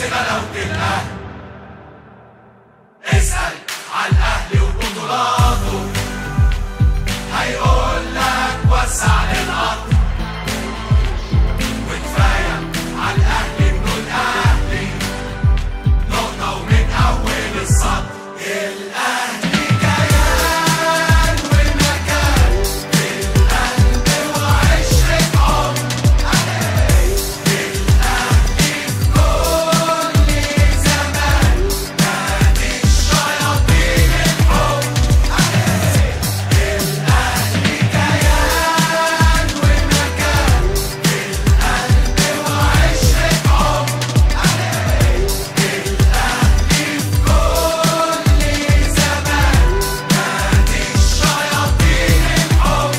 غلاوة الأهل. اسأل على الأهلي وبطولاته هيقول لك وسع للقطر. وكفاية على الأهلي إنه الأهلي نقطة ومن أول السطر. الأهلي كيان والمكان في القلب وعشرة عمر. الأهلي في كل زمان نادي الشياطين الحب. الأهلي كيان والمكان في القلب وعشرة عمر. الأهلي في كل زمان نادي الشياطين الحب.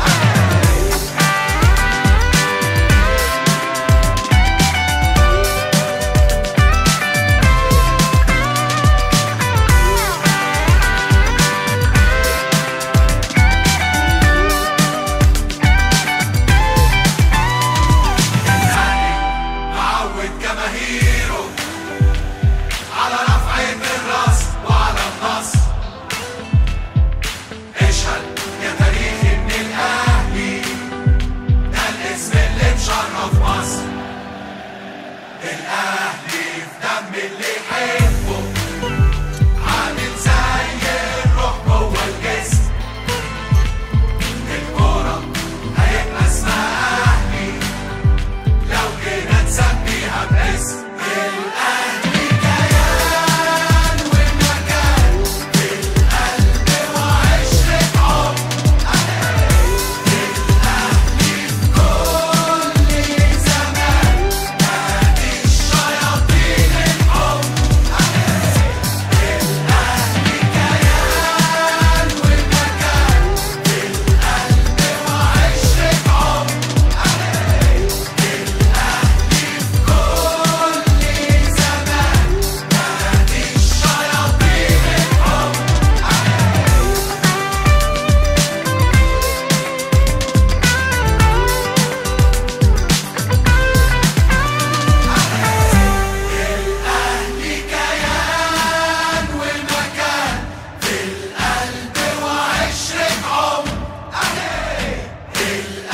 الأهلي معود جماهيره على رفع الراس وعلى النصر. اشهد يا تاريخ ان الاهلي ده الاسم اللي مشرف مصر. الاهلي في دم اللي يحبه عامل زي الروح جوه الجسم. الكورة هيبقى اسمها اهلي لو جينا نسميها باسم. الاهلي كيان والمكان في القلب وعشرة عمر. الأهلي في كل زمان نادي الشياطين الحب. الأهلي كيان والمكان في القلب وعشرة عمر. الأهلي في كل زمان نادي الشياطين الحب. الأهلي كيان والمكان في القلب وعشرة عمر. الأهلي في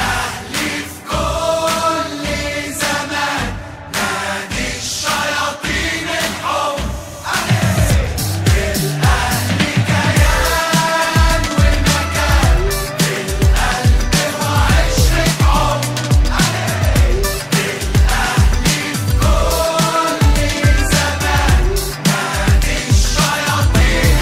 كل زمان نادي الشياطين الحب. الأهلي كيان والمكان في القلب وعشرة عمر. الأهلي في كل زمان نادي الشياطين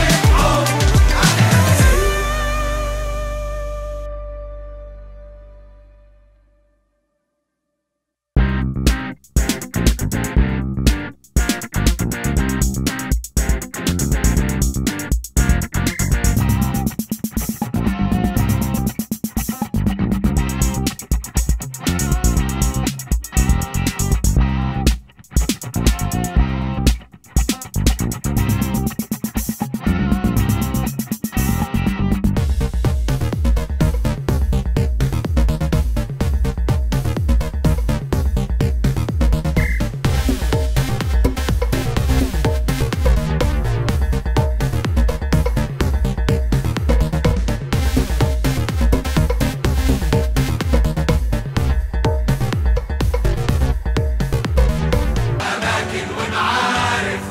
أماكن ومعارف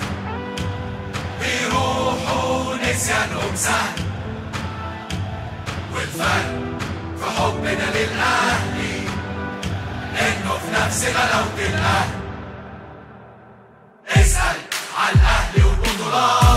بيروحوا نسيانهم سهل. والفرق في حبنا للأهلي إنه في نفس غلاوة الأهل. اسأل على الأهلي وبطولاته